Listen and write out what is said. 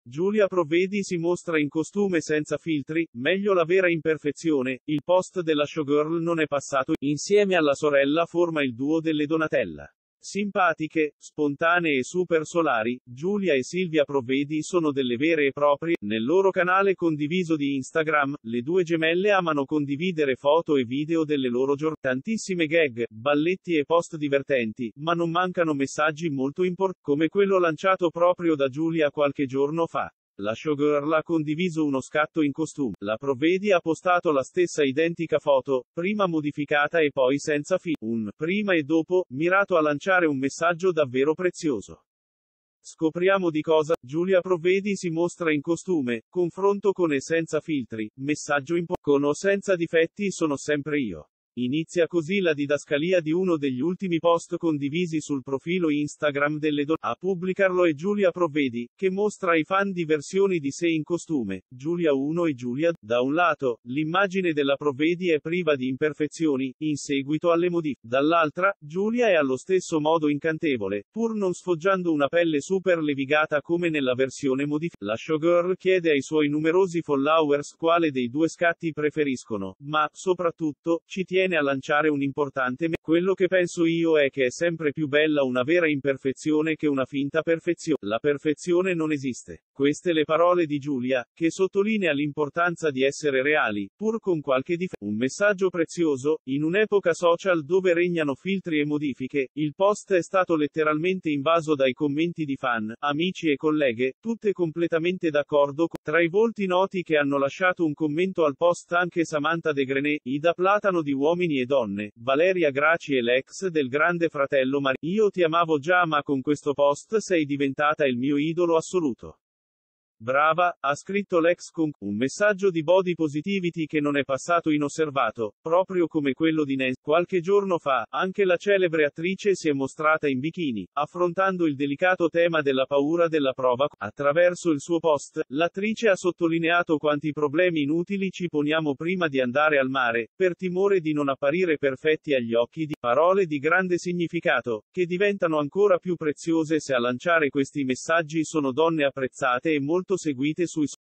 Giulia Provvedi si mostra in costume senza filtri, meglio la vera imperfezione, il post della showgirl non è passato, insieme alla sorella forma il duo delle Donatella. Simpatiche, spontanee e super solari, Giulia e Silvia Provvedi sono delle vere e proprie. Nel loro canale condiviso di Instagram, le due gemelle amano condividere foto e video delle loro giornate. Tantissime gag, balletti e post divertenti, ma non mancano messaggi molto importanti, come quello lanciato proprio da Giulia qualche giorno fa. La showgirl ha condiviso uno scatto in costume. La Provvedi ha postato la stessa identica foto, prima modificata e poi senza un prima e dopo, mirato a lanciare un messaggio davvero prezioso. Scopriamo di cosa Giulia Provvedi si mostra in costume, confronto con e senza filtri, messaggio con o senza difetti sono sempre io. Inizia così la didascalia di uno degli ultimi post condivisi sul profilo Instagram delle donne. A pubblicarlo è Giulia Provvedi, che mostra ai fan di versioni di sé in costume, Giulia 1 e Giulia. Da un lato, l'immagine della Provvedi è priva di imperfezioni, in seguito alle modifiche. Dall'altra, Giulia è allo stesso modo incantevole, pur non sfoggiando una pelle super levigata come nella versione modificata. La showgirl chiede ai suoi numerosi followers quale dei due scatti preferiscono, ma, soprattutto, ci tiene a lanciare un importante quello che penso io è che è sempre più bella una vera imperfezione che una finta perfezione. La perfezione non esiste. Queste le parole di Giulia, che sottolinea l'importanza di essere reali, pur con qualche difetto. Un messaggio prezioso, in un'epoca social dove regnano filtri e modifiche, il post è stato letteralmente invaso dai commenti di fan, amici e colleghe, tutte completamente d'accordo. Tra i volti noti che hanno lasciato un commento al post anche Samantha De Grenet, Ida Platano di Uomini e Donne, Valeria Graci e l'ex del Grande Fratello Io ti amavo già ma con questo post sei diventata il mio idolo assoluto. Brava, ha scritto l'ex con un messaggio di body positivity che non è passato inosservato, proprio come quello di Nancy. Qualche giorno fa, anche la celebre attrice si è mostrata in bikini, affrontando il delicato tema della paura della prova. Attraverso il suo post, l'attrice ha sottolineato quanti problemi inutili ci poniamo prima di andare al mare, per timore di non apparire perfetti agli occhi di parole di grande significato, che diventano ancora più preziose se a lanciare questi messaggi sono donne apprezzate e molto seguite sui